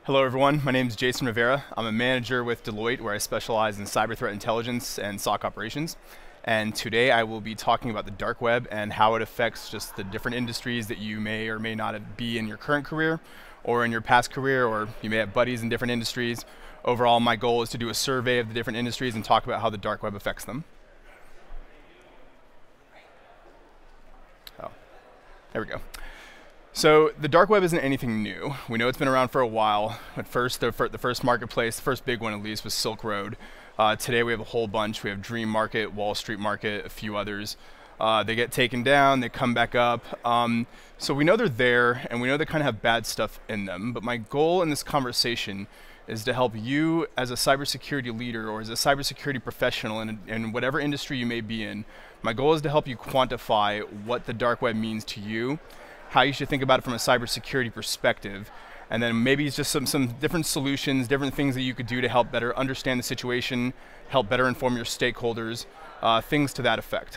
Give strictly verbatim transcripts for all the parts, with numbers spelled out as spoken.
Hello everyone, my name is Jason Rivera. I'm a manager with Deloitte where I specialize in cyber threat intelligence and S O C operations. And today I will be talking about the dark web and how it affects just the different industries that you may or may not be in your current career or in your past career, or you may have buddies in different industries. Overall, my goal is to do a survey of the different industries and talk about how the dark web affects them. Oh, there we go. So the dark web isn't anything new. We know it's been around for a while. At first, the, fir the first marketplace, the first big one at least, was Silk Road. Uh, today we have a whole bunch. We have Dream Market, Wall Street Market, a few others. Uh, they get taken down, they come back up. Um, so we know they're there, and we know they kind of have bad stuff in them. But my goal in this conversation is to help you as a cybersecurity leader or as a cybersecurity professional in, in whatever industry you may be in. My goal is to help you quantify what the dark web means to you, how you should think about it from a cybersecurity perspective, and then maybe it's just some, some different solutions, different things that you could do to help better understand the situation, help better inform your stakeholders, uh, things to that effect.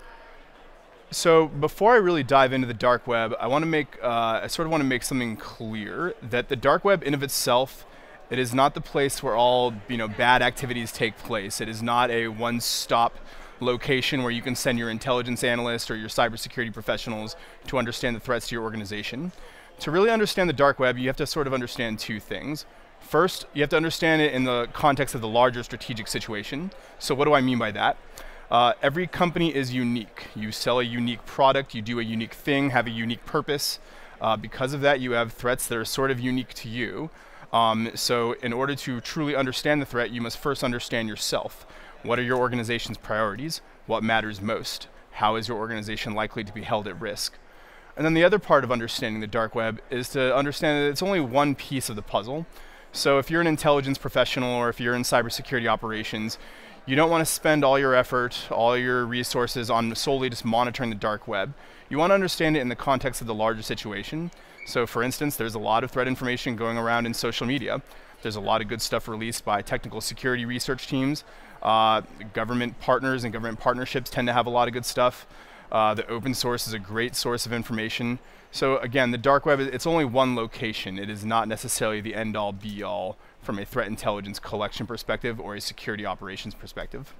So before I really dive into the dark web, I want to make, uh, I sort of want to make something clear that the dark web in of itself, it is not the place where all you know bad activities take place. It is not a one-stop location where you can send your intelligence analyst or your cybersecurity professionals to understand the threats to your organization. To really understand the dark web, you have to sort of understand two things. First, you have to understand it in the context of the larger strategic situation. So what do I mean by that? Uh, every company is unique. You sell a unique product, you do a unique thing, have a unique purpose. Uh, because of that, you have threats that are sort of unique to you. Um, so in order to truly understand the threat, you must first understand yourself. What are your organization's priorities? What matters most? How is your organization likely to be held at risk? And then the other part of understanding the dark web is to understand that it's only one piece of the puzzle. So if you're an intelligence professional or if you're in cybersecurity operations, you don't want to spend all your effort, all your resources on solely just monitoring the dark web. You want to understand it in the context of the larger situation. So for instance, there's a lot of threat information going around in social media. There's a lot of good stuff released by technical security research teams. Uh, government partners and government partnerships tend to have a lot of good stuff. Uh, the open source is a great source of information. So again, the dark web, it's only one location. It is not necessarily the end-all be-all from a threat intelligence collection perspective or a security operations perspective.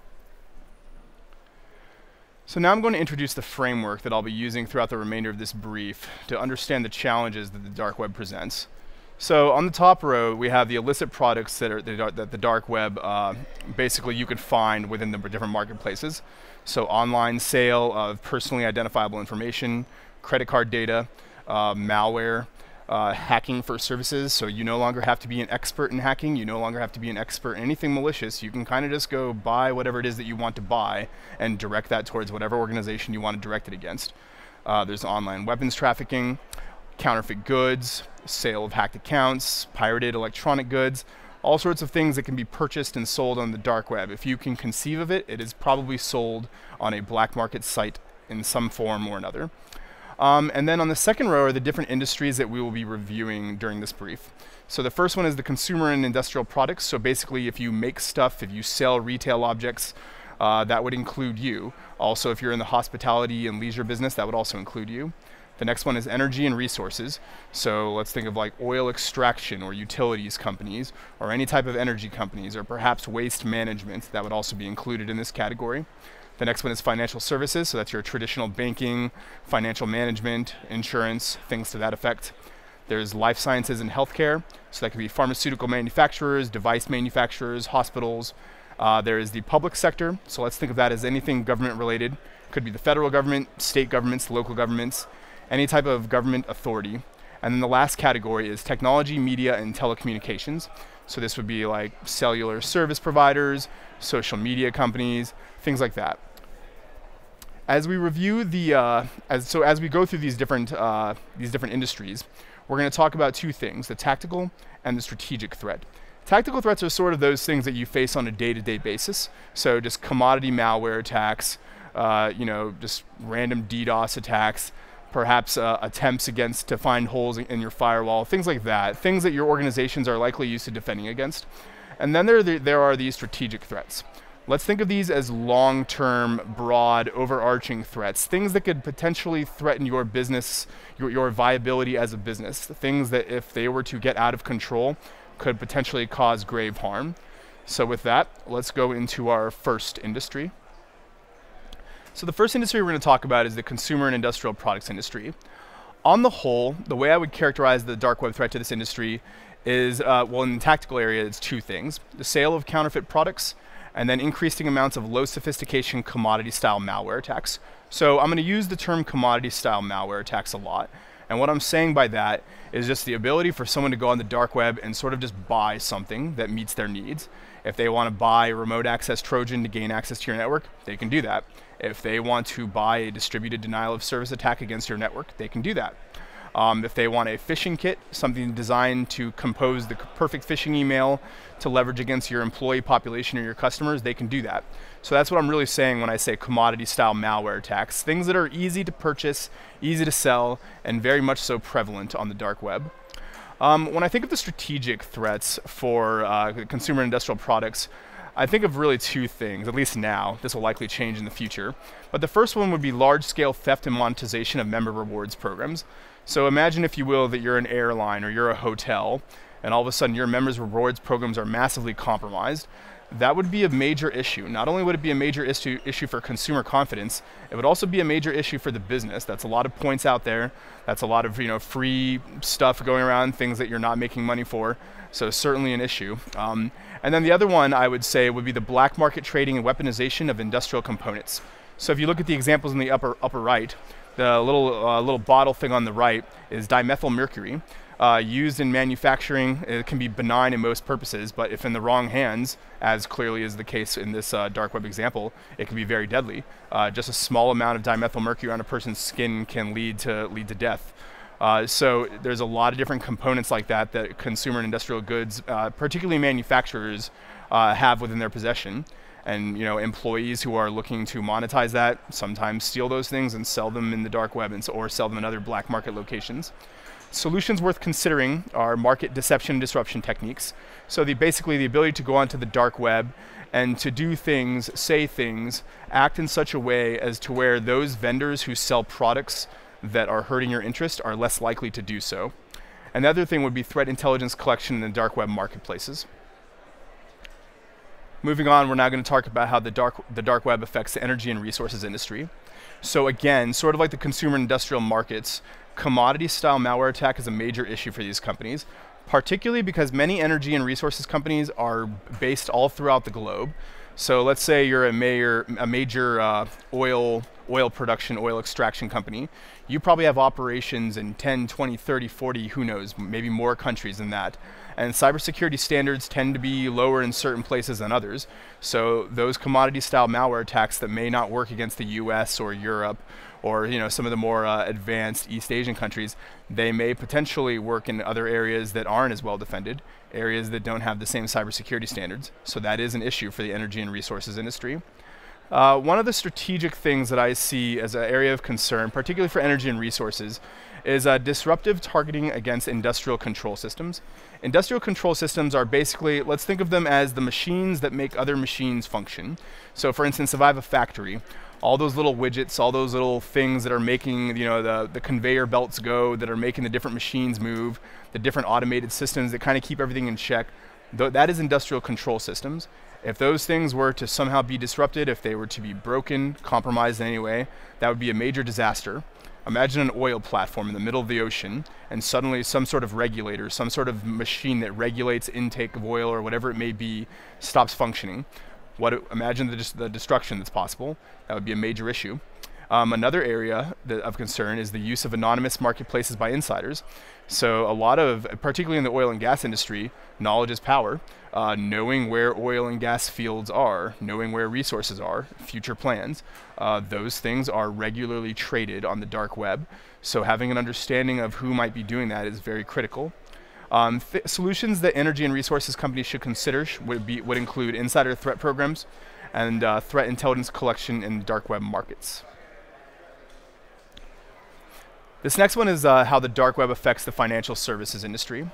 So now I'm going to introduce the framework that I'll be using throughout the remainder of this brief to understand the challenges that the dark web presents. So on the top row, we have the illicit products that, are, that the dark web, uh, basically you could find within the different marketplaces. So online sale of personally identifiable information, credit card data, uh, malware, uh, hacking for services. So you no longer have to be an expert in hacking. You no longer have to be an expert in anything malicious. You can kind of just go buy whatever it is that you want to buy and direct that towards whatever organization you want to direct it against. Uh, there's online weapons trafficking, counterfeit goods, sale of hacked accounts, pirated electronic goods, all sorts of things that can be purchased and sold on the dark web. If you can conceive of it, it is probably sold on a black market site in some form or another. Um, and then on the second row are the different industries that we will be reviewing during this brief. So the first one is the consumer and industrial products. So basically if you make stuff, if you sell retail objects, uh, that would include you. Also if you're in the hospitality and leisure business, that would also include you. The next one is energy and resources. So let's think of like oil extraction or utilities companies or any type of energy companies, or perhaps waste management. That would also be included in this category. The next one is financial services. So that's your traditional banking, financial management, insurance, things to that effect. There's life sciences and healthcare. So that could be pharmaceutical manufacturers, device manufacturers, hospitals. Uh, there is the public sector. So let's think of that as anything government related. Could be the federal government, state governments, local governments, any type of government authority. And then the last category is technology, media, and telecommunications. So this would be like cellular service providers, social media companies, things like that. As we review the, uh, as, so as we go through these different, uh, these different industries, we're going to talk about two things, the tactical and the strategic threat. Tactical threats are sort of those things that you face on a day-to-day basis. So just commodity malware attacks, uh, you know, just random DDoS attacks, perhaps uh, attempts against to find holes in, in your firewall, things like that, things that your organizations are likely used to defending against. And then there, the, there are these strategic threats. Let's think of these as long-term, broad, overarching threats, things that could potentially threaten your business, your, your viability as a business, things that if they were to get out of control could potentially cause grave harm. So with that, let's go into our first industry. So the first industry we're going to talk about is the consumer and industrial products industry. On the whole, the way I would characterize the dark web threat to this industry is, uh, well, in the tactical area, it's two things: the sale of counterfeit products, and then increasing amounts of low sophistication commodity style malware attacks. So I'm going to use the term commodity style malware attacks a lot. And what I'm saying by that is just the ability for someone to go on the dark web and sort of just buy something that meets their needs. If they want to buy a remote access Trojan to gain access to your network, they can do that. If they want to buy a distributed denial of service attack against your network, they can do that. Um, if they want a phishing kit, something designed to compose the perfect phishing email to leverage against your employee population or your customers, they can do that. So that's what I'm really saying when I say commodity style malware attacks, things that are easy to purchase, easy to sell, and very much so prevalent on the dark web. Um, when I think of the strategic threats for uh, consumer and industrial products, I think of really two things, at least now. This will likely change in the future. But the first one would be large-scale theft and monetization of member rewards programs. So imagine, if you will, that you're an airline or you're a hotel, and all of a sudden your members' rewards programs are massively compromised. That would be a major issue. Not only would it be a major issue, issue for consumer confidence, it would also be a major issue for the business. That's a lot of points out there. That's a lot of you know free stuff going around, things that you're not making money for. So certainly an issue. Um, and then the other one I would say would be the black market trading and weaponization of industrial components. So if you look at the examples in the upper upper right, the little uh, little bottle thing on the right is dimethyl mercury. Uh, used in manufacturing. It can be benign in most purposes, but if in the wrong hands, as clearly is the case in this uh, dark web example, it can be very deadly. Uh, just a small amount of dimethyl mercury on a person's skin can lead to lead to death. Uh, so there's a lot of different components like that that consumer and industrial goods, uh, particularly manufacturers, uh, have within their possession. And you know, employees who are looking to monetize that sometimes steal those things and sell them in the dark web, and so, or sell them in other black market locations. Solutions worth considering are market deception and disruption techniques. So the, basically the ability to go onto the dark web and to do things, say things, act in such a way as to where those vendors who sell products that are hurting your interest are less likely to do so. And the other thing would be threat intelligence collection in the dark web marketplaces. Moving on, we're now going to talk about how the dark, the dark web affects the energy and resources industry. So again, sort of like the consumer and industrial markets, commodity style malware attack is a major issue for these companies, particularly because many energy and resources companies are based all throughout the globe. So let's say you're a major, a major uh, oil, oil production, oil extraction company. You probably have operations in ten, twenty, thirty, forty, who knows, maybe more countries than that. And cybersecurity standards tend to be lower in certain places than others. So those commodity style malware attacks that may not work against the U S or Europe, or you know some of the more uh, advanced East Asian countries, they may potentially work in other areas that aren't as well defended, areas that don't have the same cybersecurity standards. So that is an issue for the energy and resources industry. Uh, one of the strategic things that I see as an area of concern, particularly for energy and resources, is uh, disruptive targeting against industrial control systems. Industrial control systems are basically, let's think of them as the machines that make other machines function. So for instance, if I have a factory, all those little widgets, all those little things that are making you know the, the conveyor belts go, that are making the different machines move, the different automated systems that kind of keep everything in check, th that is industrial control systems. If those things were to somehow be disrupted, if they were to be broken, compromised in any way, that would be a major disaster. Imagine an oil platform in the middle of the ocean, and suddenly some sort of regulator, some sort of machine that regulates intake of oil or whatever it may be, stops functioning. What it, imagine the, the destruction that's possible. That would be a major issue. Um, another area that, of concern is the use of anonymous marketplaces by insiders. So a lot of, particularly in the oil and gas industry, knowledge is power. Uh, knowing where oil and gas fields are, knowing where resources are, future plans, uh, those things are regularly traded on the dark web. So having an understanding of who might be doing that is very critical. Um, th solutions that energy and resources companies should consider sh would, be, would include insider threat programs and uh, threat intelligence collection in dark web markets. This next one is uh, how the dark web affects the financial services industry.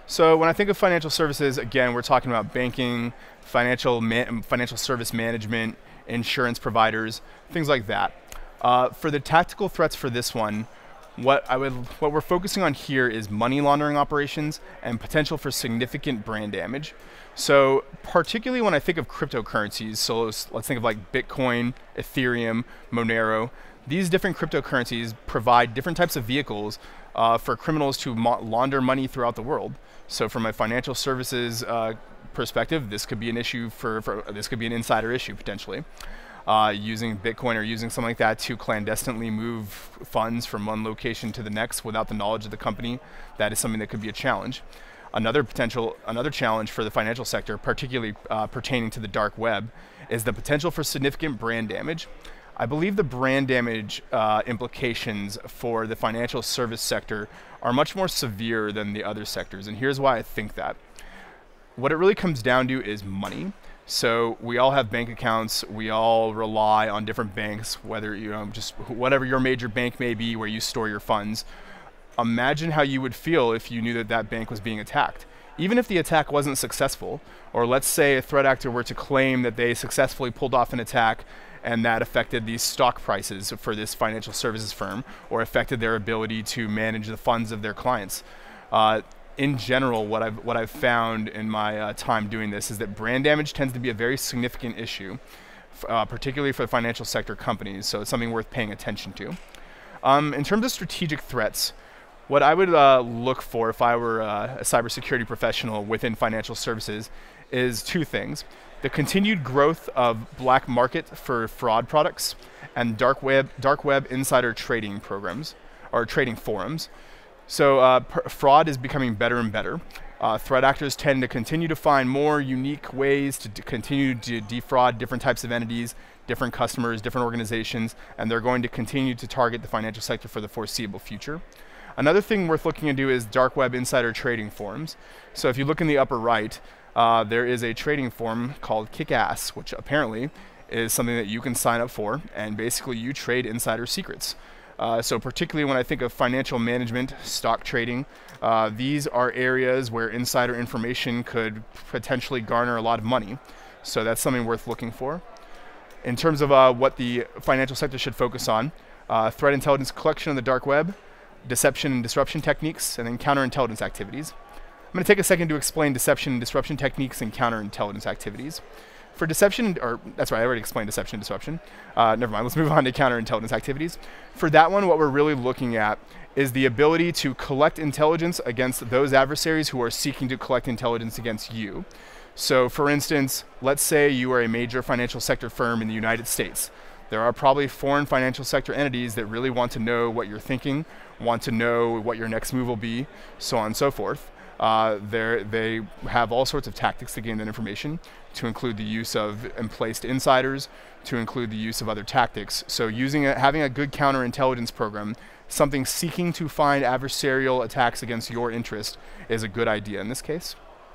So when I think of financial services, again, we're talking about banking, financial man financial service management, insurance providers, things like that. Uh, for the tactical threats for this one, what I would, what we're focusing on here is money laundering operations and potential for significant brand damage. So particularly when I think of cryptocurrencies, so let's, let's think of like Bitcoin, Ethereum, Monero. These different cryptocurrencies provide different types of vehicles uh, for criminals to launder money throughout the world. So from a financial services uh, perspective, this could be an issue for, for this could be an insider issue potentially. Uh, using Bitcoin or using something like that to clandestinely move funds from one location to the next without the knowledge of the company, that is something that could be a challenge. Another potential, another challenge for the financial sector, particularly uh, pertaining to the dark web, is the potential for significant brand damage. I believe the brand damage uh, implications for the financial service sector are much more severe than the other sectors, and here's why I think that. What it really comes down to is money. So we all have bank accounts, we all rely on different banks, whether, you know, just whatever your major bank may be where you store your funds. Imagine how you would feel if you knew that that bank was being attacked. Even if the attack wasn't successful, or let's say a threat actor were to claim that they successfully pulled off an attack and that affected these stock prices for this financial services firm, or affected their ability to manage the funds of their clients. Uh, In general, what I've, what I've found in my uh, time doing this is that brand damage tends to be a very significant issue, uh, particularly for the financial sector companies, so it's something worth paying attention to. Um, in terms of strategic threats, what I would uh, look for if I were uh, a cybersecurity professional within financial services is two things. The continued growth of black market for fraud products and dark web, dark web insider trading programs, or trading forums. So uh, fraud is becoming better and better. Uh, threat actors tend to continue to find more unique ways to continue to defraud different types of entities, different customers, different organizations, and they're going to continue to target the financial sector for the foreseeable future. Another thing worth looking into is dark web insider trading forums. So if you look in the upper right, uh, there is a trading forum called Kick-Ass, which apparently is something that you can sign up for, and basically you trade insider secrets. Uh, so particularly when I think of financial management, stock trading, uh, these are areas where insider information could potentially garner a lot of money. So that's something worth looking for. In terms of uh, what the financial sector should focus on, uh, threat intelligence collection on the dark web, deception and disruption techniques, and then counterintelligence activities. I'm going to take a second to explain deception and disruption techniques and counterintelligence activities. For deception, or that's right, I already explained deception and disruption. Uh, never mind, let's move on to counterintelligence activities. For that one, what we're really looking at is the ability to collect intelligence against those adversaries who are seeking to collect intelligence against you. So for instance, let's say you are a major financial sector firm in the United States. There are probably foreign financial sector entities that really want to know what you're thinking, want to know what your next move will be, so on and so forth. Uh, they have all sorts of tactics to gain that information, to include the use of emplaced insiders, to include the use of other tactics. So using a, having a good counterintelligence program, something seeking to find adversarial attacks against your interest, is a good idea in this case.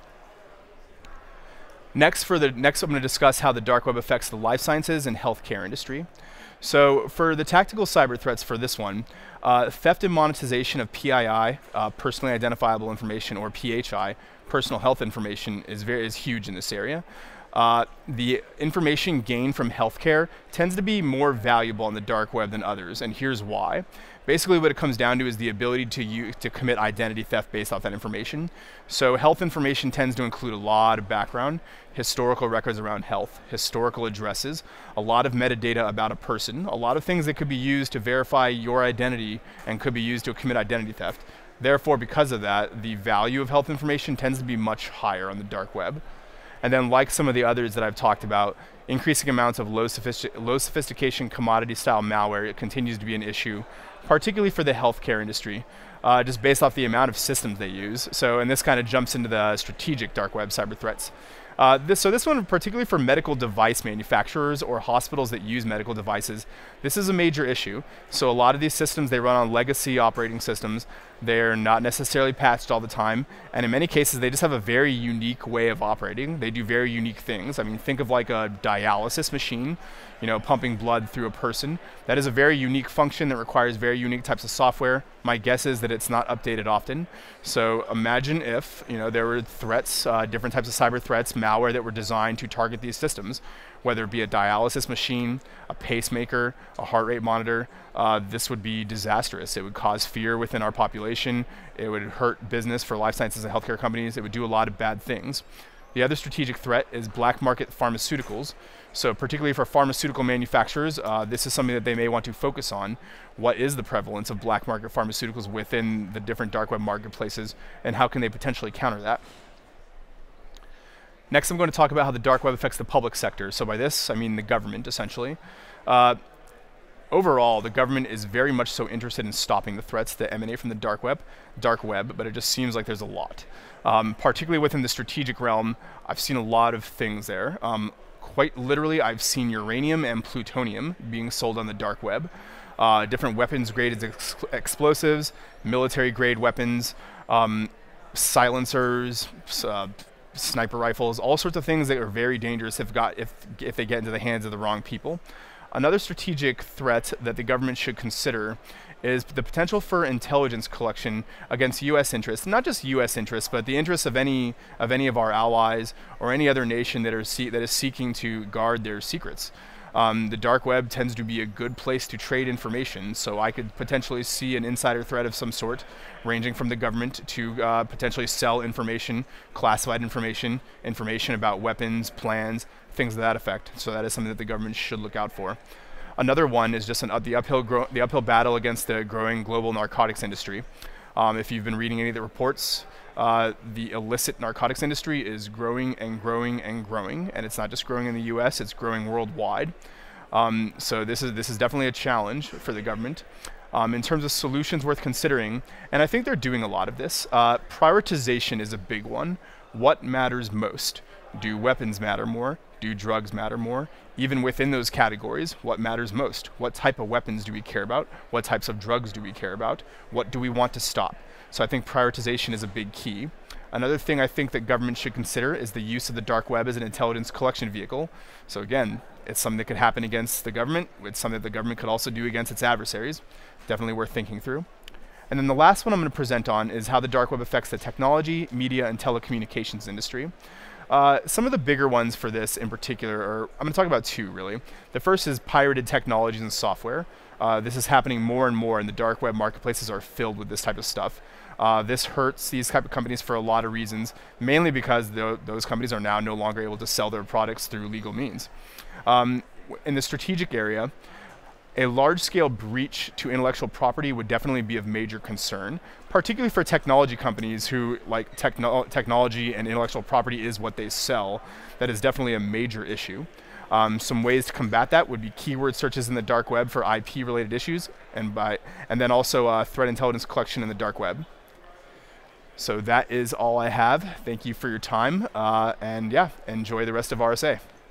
Next, for the next, I'm going to discuss how the dark web affects the life sciences and healthcare industry. So for the tactical cyber threats for this one, uh, theft and monetization of P I I, uh, personally identifiable information, or P H I, personal health information, is very is huge in this area. Uh, the information gained from healthcare tends to be more valuable on the dark web than others, and here's why. Basically what it comes down to is the ability to use, to commit identity theft based off that information. So health information tends to include a lot of background, historical records around health, historical addresses, a lot of metadata about a person, a lot of things that could be used to verify your identity and could be used to commit identity theft. Therefore, because of that, the value of health information tends to be much higher on the dark web. And then, like some of the others that I've talked about, increasing amounts of low, sophistic low sophistication commodity style malware, it continues to be an issue, particularly for the healthcare industry, uh, just based off the amount of systems they use. So, and this kind of jumps into the strategic dark web cyber threats. Uh, this, so this one, particularly for medical device manufacturers or hospitals that use medical devices, this is a major issue. So a lot of these systems, they run on legacy operating systems. They're not necessarily patched all the time. And in many cases, they just have a very unique way of operating. They do very unique things. I mean, think of like a dialysis machine, you know, pumping blood through a person. That is a very unique function that requires very unique types of software. My guess is that it's not updated often. So imagine if, you know, there were threats, uh, different types of cyber threats, malware that were designed to target these systems, whether it be a dialysis machine, a pacemaker, a heart rate monitor. Uh, this would be disastrous. It would cause fear within our population. It would hurt business for life sciences and healthcare companies. It would do a lot of bad things. The other strategic threat is black market pharmaceuticals. So particularly for pharmaceutical manufacturers, uh, this is something that they may want to focus on. What is the prevalence of black market pharmaceuticals within the different dark web marketplaces, and how can they potentially counter that? Next, I'm going to talk about how the dark web affects the public sector. So by this, I mean the government, essentially. Uh, overall, the government is very much so interested in stopping the threats that emanate from the dark web, dark web, but it just seems like there's a lot. Um, particularly within the strategic realm, I've seen a lot of things there. Um, quite literally, I've seen uranium and plutonium being sold on the dark web. Uh, different weapons grade ex explosives, military grade weapons, um, silencers, uh, sniper rifles, all sorts of things that are very dangerous if got if if they get into the hands of the wrong people. Another strategic threat that the government should consider is the potential for intelligence collection against U S interests, not just U S interests, but the interests of any of any of our allies or any other nation that are see, that is seeking to guard their secrets. Um, the dark web tends to be a good place to trade information, so I could potentially see an insider threat of some sort, ranging from the government to uh, potentially sell information, classified information, information about weapons, plans, things of that effect. So that is something that the government should look out for. Another one is just an, uh, the, uphill grow the uphill battle against the growing global narcotics industry. Um, if you've been reading any of the reports, uh, the illicit narcotics industry is growing and growing and growing, and it's not just growing in the U S, it's growing worldwide. Um, so this is, this is definitely a challenge for the government. Um, in terms of solutions worth considering, and I think they're doing a lot of this, uh, prioritization is a big one. What matters most? Do weapons matter more? Do drugs matter more? Even within those categories, what matters most? What type of weapons do we care about? What types of drugs do we care about? What do we want to stop? So I think prioritization is a big key. Another thing I think that government should consider is the use of the dark web as an intelligence collection vehicle. So again, it's something that could happen against the government. It's something that the government could also do against its adversaries. Definitely worth thinking through. And then the last one I'm going to present on is how the dark web affects the technology, media, and telecommunications industry. Uh, some of the bigger ones for this in particular are, I'm going to talk about two really. The first is pirated technologies and software. Uh, this is happening more and more, and the dark web marketplaces are filled with this type of stuff. Uh, this hurts these type of companies for a lot of reasons, mainly because th those companies are now no longer able to sell their products through legal means. Um, in the strategic area, a large-scale breach to intellectual property would definitely be of major concern, particularly for technology companies who, like, techno technology and intellectual property is what they sell. That is definitely a major issue. Um, some ways to combat that would be keyword searches in the dark web for I P-related issues, and by and then also uh, threat intelligence collection in the dark web. So that is all I have. Thank you for your time, uh, and yeah, enjoy the rest of R S A.